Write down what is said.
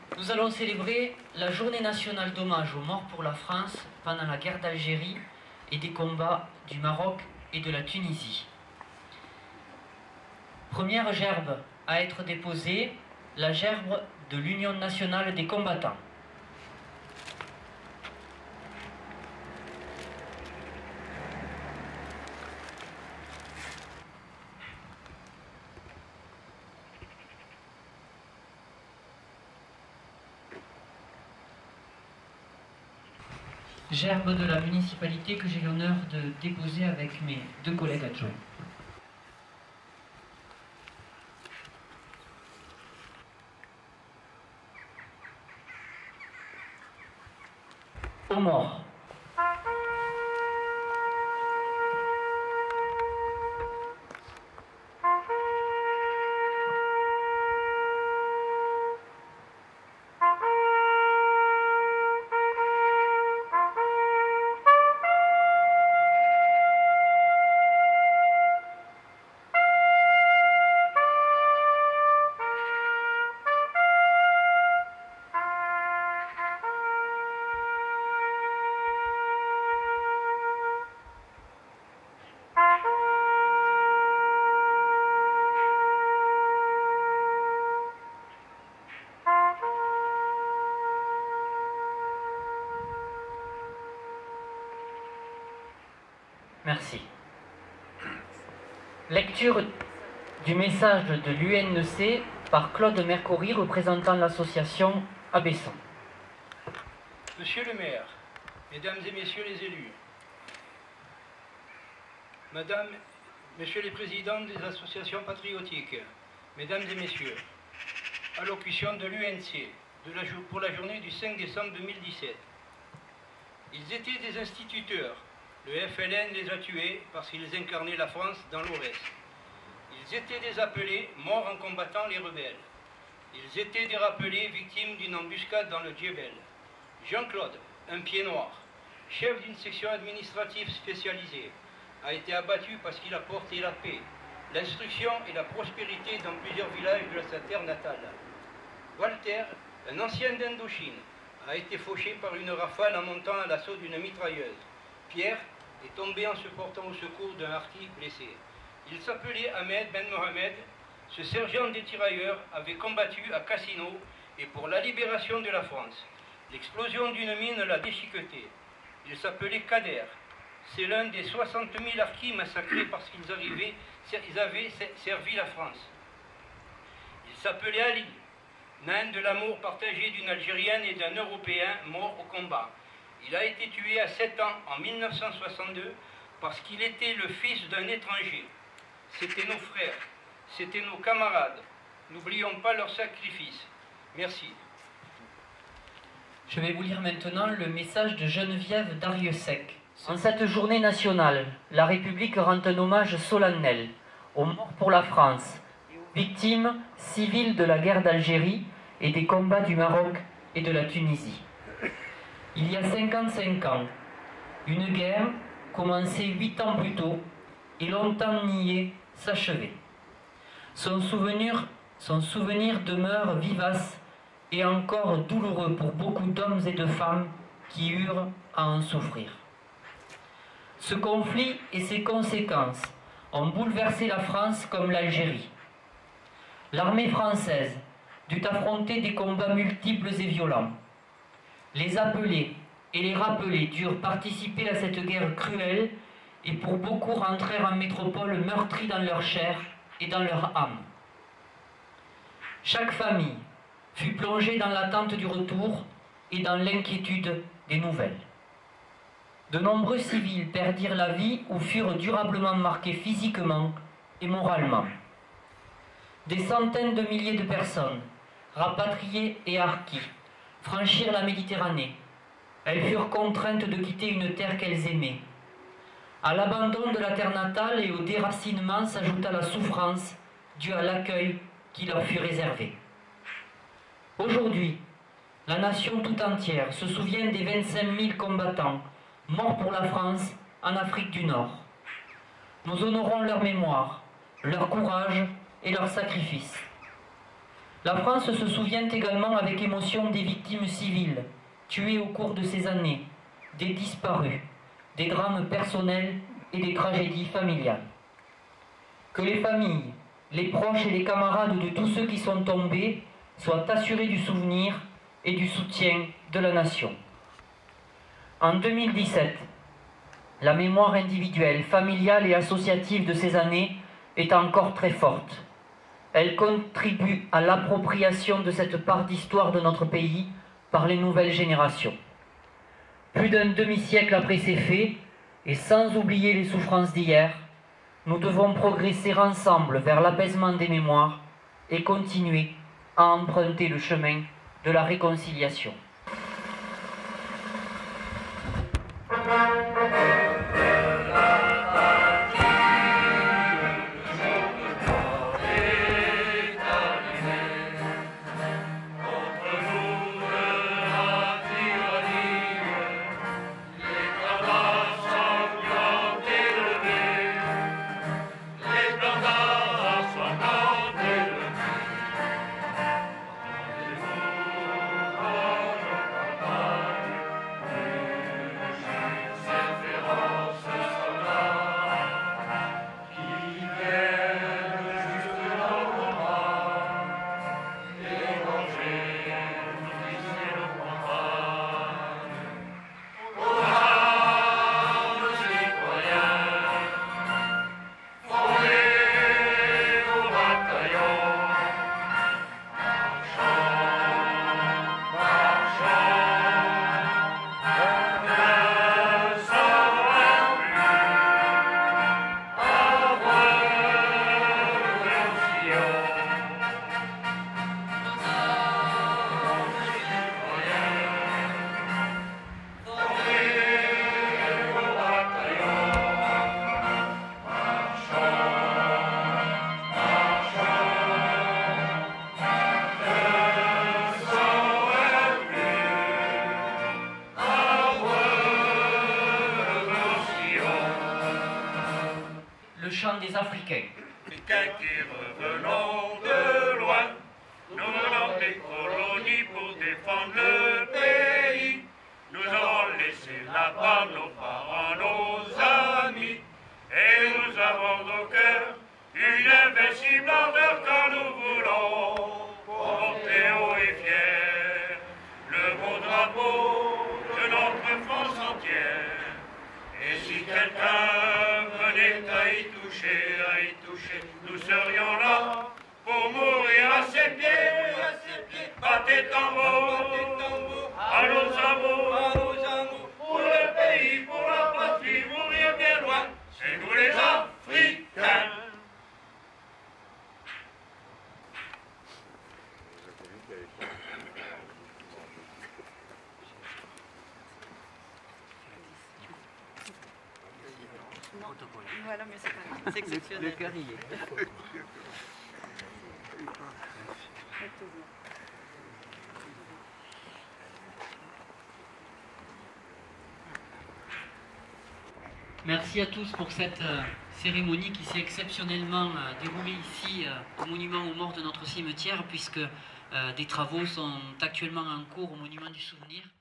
Nous allons célébrer la journée nationale d'hommage aux morts pour la France pendant la guerre d'Algérie et des combats du Maroc et de la Tunisie. Première gerbe à être déposée, la gerbe de l'Union nationale des combattants. Gerbe de la municipalité que j'ai l'honneur de déposer avec mes deux collègues adjoints. Aux morts. Merci. Lecture du message de l'UNEC par Claude Mercory, représentant l'association Abesson. Monsieur le maire, mesdames et messieurs les élus, madame, messieurs les présidents des associations patriotiques, mesdames et messieurs, allocution de l'UNC pour la journée du 5 décembre 2017. Ils étaient des instituteurs. Le FLN les a tués parce qu'ils incarnaient la France dans l'Aurès. Ils étaient des appelés morts en combattant les rebelles. Ils étaient des rappelés victimes d'une embuscade dans le Djebel. Jean-Claude, un pied noir, chef d'une section administrative spécialisée, a été abattu parce qu'il a porté la paix, l'instruction et la prospérité dans plusieurs villages de sa terre natale. Walter, un ancien d'Indochine, a été fauché par une rafale en montant à l'assaut d'une mitrailleuse. Pierre est tombé en se portant au secours d'un harki blessé. Il s'appelait Ahmed Ben Mohamed. Ce sergent des tirailleurs avait combattu à Cassino et pour la libération de la France. L'explosion d'une mine l'a déchiqueté. Il s'appelait Kader. C'est l'un des 60 000 harkis massacrés parce qu'ils avaient servi la France. Il s'appelait Ali, nain de l'amour partagé d'une Algérienne et d'un Européen mort au combat. Il a été tué à 7 ans en 1962 parce qu'il était le fils d'un étranger. C'étaient nos frères, c'étaient nos camarades. N'oublions pas leur sacrifice. Merci. Je vais vous lire maintenant le message de Geneviève Dariussec. En cette journée nationale, la République rend un hommage solennel aux morts pour la France, victimes civiles de la guerre d'Algérie et des combats du Maroc et de la Tunisie. Il y a 55 ans, une guerre, commencée 8 ans plus tôt, et longtemps niée, s'achevait. Son souvenir demeure vivace et encore douloureux pour beaucoup d'hommes et de femmes qui eurent à en souffrir. Ce conflit et ses conséquences ont bouleversé la France comme l'Algérie. L'armée française dut affronter des combats multiples et violents. Les appelés et les rappelés durent participer à cette guerre cruelle et pour beaucoup rentrèrent en métropole meurtris dans leur chair et dans leur âme. Chaque famille fut plongée dans l'attente du retour et dans l'inquiétude des nouvelles. De nombreux civils perdirent la vie ou furent durablement marqués physiquement et moralement. Des centaines de milliers de personnes, rapatriées et harkis, franchirent la Méditerranée. Elles furent contraintes de quitter une terre qu'elles aimaient. À l'abandon de la terre natale et au déracinement s'ajouta la souffrance due à l'accueil qui leur fut réservé. Aujourd'hui, la nation tout entière se souvient des 25 000 combattants morts pour la France en Afrique du Nord. Nous honorons leur mémoire, leur courage et leur sacrifice. La France se souvient également avec émotion des victimes civiles, tuées au cours de ces années, des disparus, des drames personnels et des tragédies familiales. Que les familles, les proches et les camarades de tous ceux qui sont tombés soient assurés du souvenir et du soutien de la nation. En 2017, la mémoire individuelle, familiale et associative de ces années est encore très forte. Elle contribue à l'appropriation de cette part d'histoire de notre pays par les nouvelles générations. Plus d'un demi-siècle après ces faits, et sans oublier les souffrances d'hier, nous devons progresser ensemble vers l'apaisement des mémoires et continuer à emprunter le chemin de la réconciliation. Le chant des Africains. Africains qui revenons de loin, nous venons des colonies pour défendre le pays. Nous avons laissé là-bas nos parents, nos amis, et nous avons au cœur une invincible ardeur quand nous voulons porter haut et fier le beau drapeau de notre France entière. Et si quelqu'un venait à y toucher, nous serions là pour mourir à ses pieds. Battez tambour, à nos amours, pour le pays, pour la patrie, mourir bien loin, c'est nous les Africains. Voilà, mais c'est exceptionnel. Le carrier. Merci à tous pour cette cérémonie qui s'est exceptionnellement déroulée ici au monument aux morts de notre cimetière, puisque des travaux sont actuellement en cours au monument du souvenir.